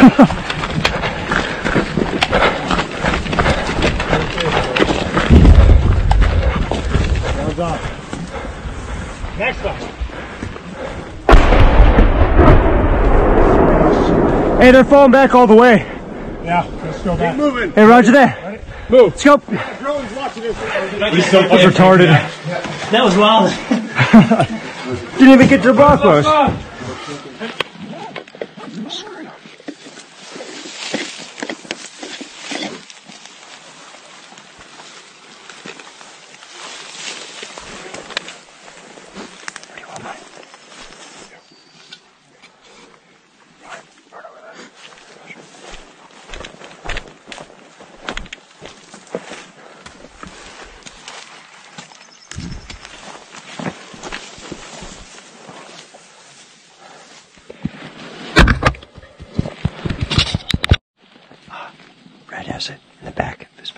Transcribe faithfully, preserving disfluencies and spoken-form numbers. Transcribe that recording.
Well done. Next one. Hey, they're falling back all the way. Yeah, let's go back. Keep moving. Hey, roger that. Ready? Move. Let's go. Drone's watching this. That's retarded. That was wild. Didn't even get to the Broncos. Red has it in the back of his